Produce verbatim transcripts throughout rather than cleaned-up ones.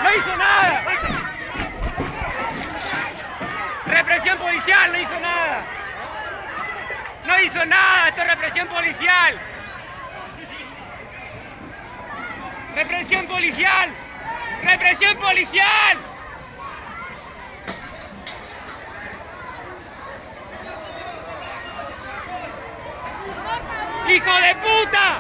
No hizo nada. Represión policial, no hizo nada. No hizo nada, esto es represión policial. Represión policial. Represión policial. ¡Hijo de puta!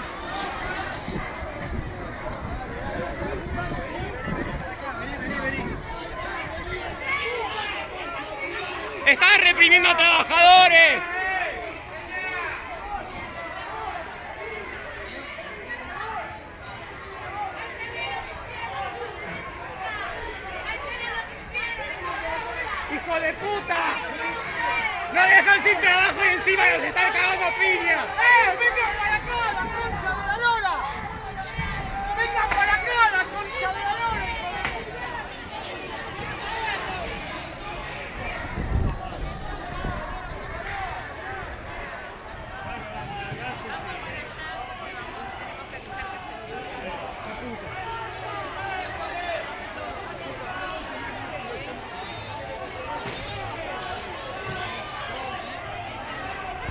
¡Están reprimiendo a trabajadores! ¡Hijo de puta! ¡No dejan sin trabajo y encima nos están cagando a piña! ¡Eh!